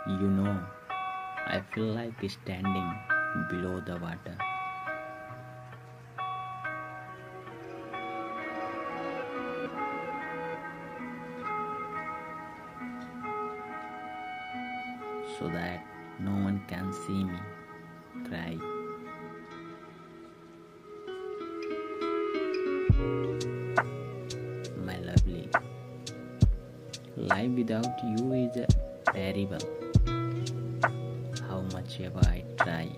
You know, I feel like standing below the water. So that no one can see me cry. My lovely, life without you is terrible. How much ever I try.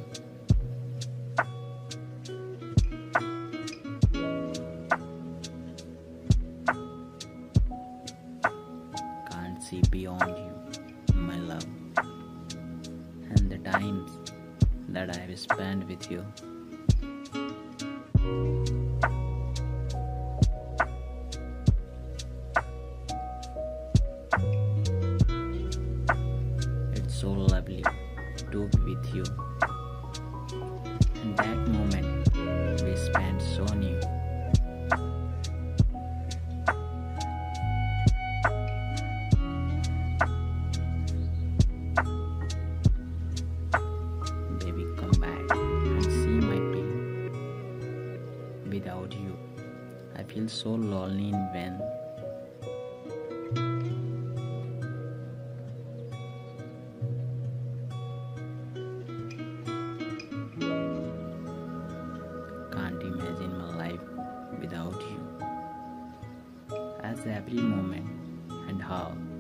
Can't see beyond you, my love, and the times that I have spent with you. It's so lovely to be with you. And that moment we spent so new. Baby, come back and see my pain. Without you, I feel so lonely in vain. Can't imagine my life without you. As every moment and how